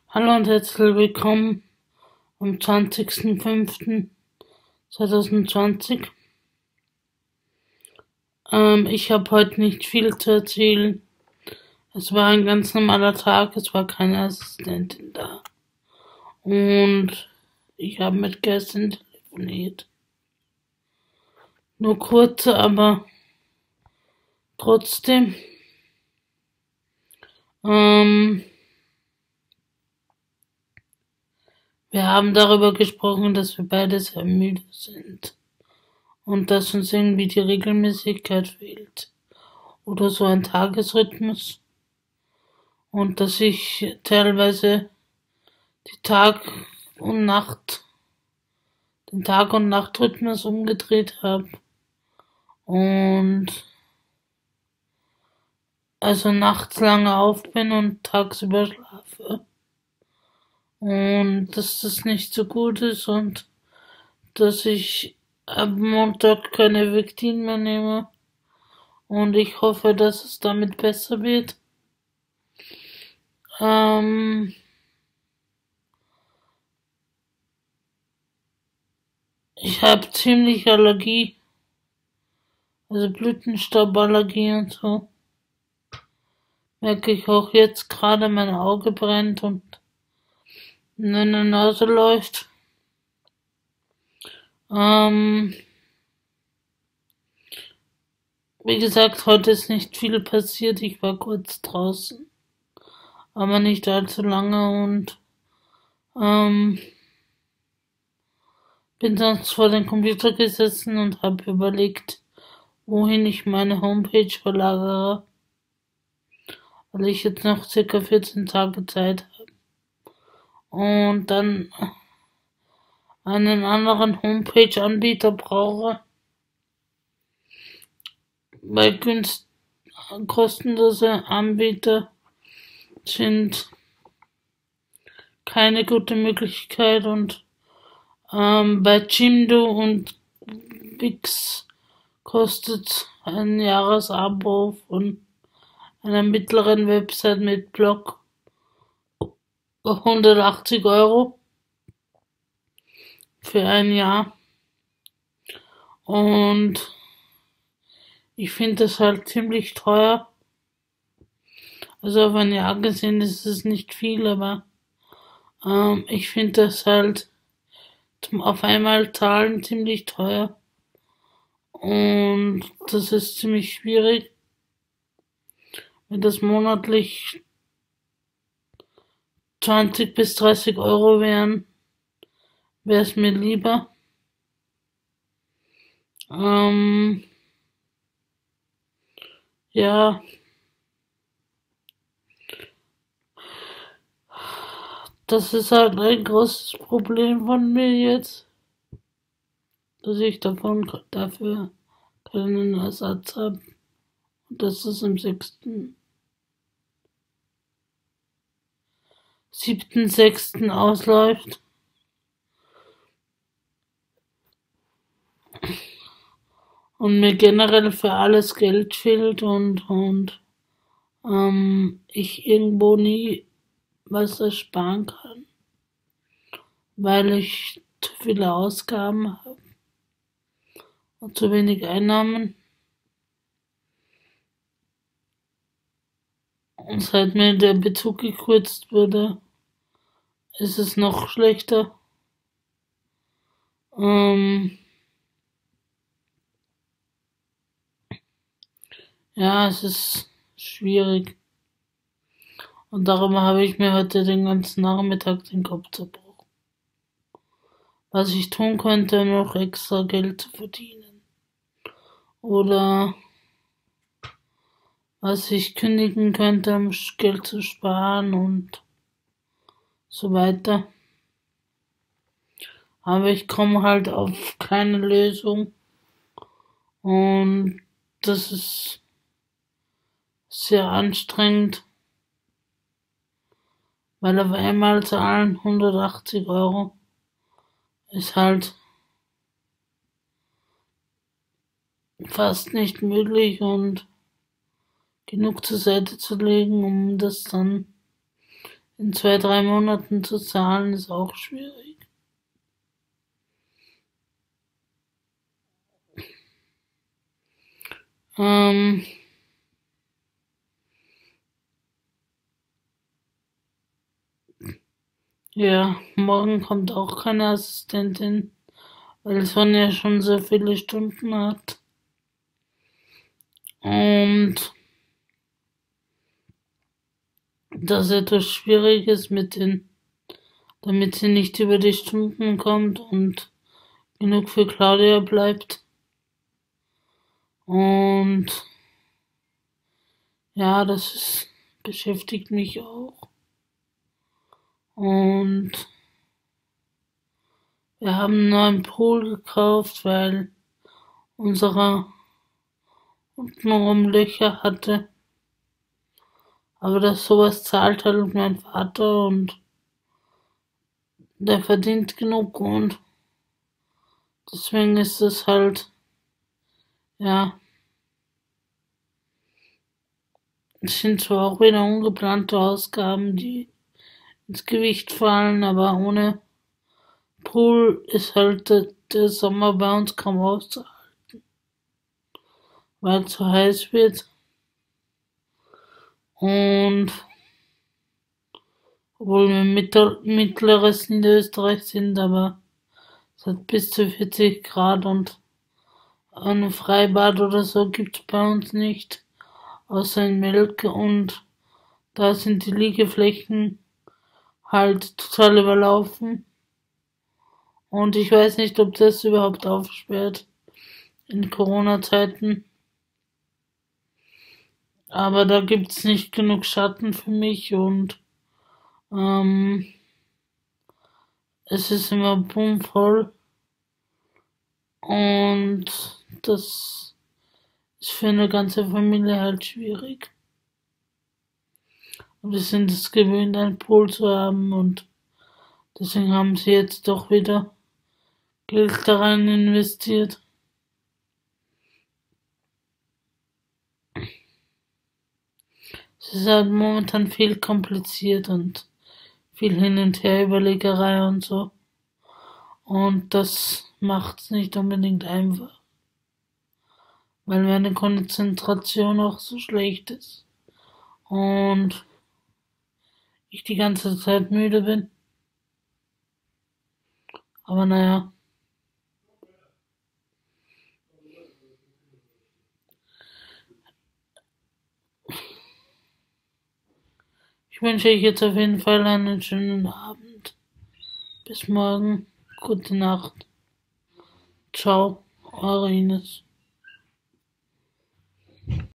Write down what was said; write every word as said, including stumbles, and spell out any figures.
Hallo und herzlich willkommen am zwanzigsten fünften zweitausendzwanzig. Ähm, ich habe heute nicht viel zu erzählen. Es war ein ganz normaler Tag, es war keine Assistentin da. Und ich habe mit Kerstin telefoniert. Nur kurze, aber trotzdem. Ähm, wir haben darüber gesprochen, dass wir beide sehr müde sind und dass uns irgendwie die Regelmäßigkeit fehlt oder so ein Tagesrhythmus und dass ich teilweise die Tag- und Nacht, den Tag- und Nachtrhythmus umgedreht habe und also nachts lange auf bin und tagsüber schlafe und dass das nicht so gut ist und dass ich ab Montag keine Vektin mehr nehme und ich hoffe, dass es damit besser wird. Ähm, ich habe ziemlich Allergie, also Blütenstauballergie und so. Merke ich auch jetzt gerade, mein Auge brennt und meine Nase läuft. Ähm, wie gesagt, heute ist nicht viel passiert. Ich war kurz draußen, aber nicht allzu lange und ähm, bin sonst vor dem Computer gesessen und habe überlegt, wohin ich meine Homepage verlagere, weil ich jetzt noch circa vierzehn Tage Zeit habe und dann einen anderen Homepage-Anbieter brauche, weil günst kostenlose Anbieter sind keine gute Möglichkeit und ähm, bei Jimdo und Wix kostet ein Jahresabo von einer mittleren Website mit Blog hundertachtzig Euro für ein Jahr und ich finde das halt ziemlich teuer. Also auf ein Jahr gesehen ist es nicht viel, aber ähm, ich finde das halt zum auf einmal zahlen ziemlich teuer und das ist ziemlich schwierig. Wenn das monatlich zwanzig bis dreißig Euro wären, wäre es mir lieber. Ähm, ja, das ist halt ein großes Problem von mir jetzt, dass ich davon dafür keinen Ersatz habe und dass es am sechsten siebten sechsten ausläuft. Und mir generell für alles Geld fehlt und, und ähm, ich irgendwo nie was ersparen kann, weil ich zu viele Ausgaben habe und zu wenig Einnahmen. Und seit mir der Bezug gekürzt wurde, ist es noch schlechter. Ähm, ja, es ist schwierig. Und darum habe ich mir heute den ganzen Nachmittag den Kopf zerbrochen. Was ich tun könnte, um noch extra Geld zu verdienen. Oder was ich kündigen könnte, um Geld zu sparen und so weiter. Aber ich komme halt auf keine Lösung und das ist sehr anstrengend, weil auf einmal zahlen hundertachtzig Euro ist halt fast nicht möglich und genug zur Seite zu legen, um das dann in zwei, drei Monaten zu zahlen, ist auch schwierig. Ähm, ja, morgen kommt auch keine Assistentin, weil Sonja schon so viele Stunden hat. Und das etwas schwierig ist mit den, damit sie nicht über die Stunden kommt und genug für Claudia bleibt. Und ja, das ist, beschäftigt mich auch. Und wir haben einen neuen Pool gekauft, weil unsere untenrum Löcher hatte. Aber das sowas zahlt halt mein Vater und der verdient genug und deswegen ist es halt, ja, es sind zwar auch wieder ungeplante Ausgaben, die ins Gewicht fallen, aber ohne Pool ist halt der, der Sommer bei uns kaum auszuhalten, weil es zu heiß wird. Und obwohl wir mittel, mittleres Niederösterreich sind, aber es hat bis zu vierzig Grad und ein Freibad oder so gibt's bei uns nicht, außer in Melke, und da sind die Liegeflächen halt total überlaufen. Und ich weiß nicht, ob das überhaupt aufsperrt in Corona-Zeiten. Aber da gibt's nicht genug Schatten für mich und ähm, es ist immer bummvoll und das ist für eine ganze Familie halt schwierig. Und wir sind es gewöhnt, einen Pool zu haben und deswegen haben sie jetzt doch wieder Geld da rein investiert. Es ist halt momentan viel kompliziert und viel Hin- und Her-Überlegerei und so. Und das macht's nicht unbedingt einfach, weil meine Konzentration auch so schlecht ist und ich die ganze Zeit müde bin. Aber naja, ich wünsche euch jetzt auf jeden Fall einen schönen Abend. Bis morgen. Gute Nacht. Ciao, eure Ines.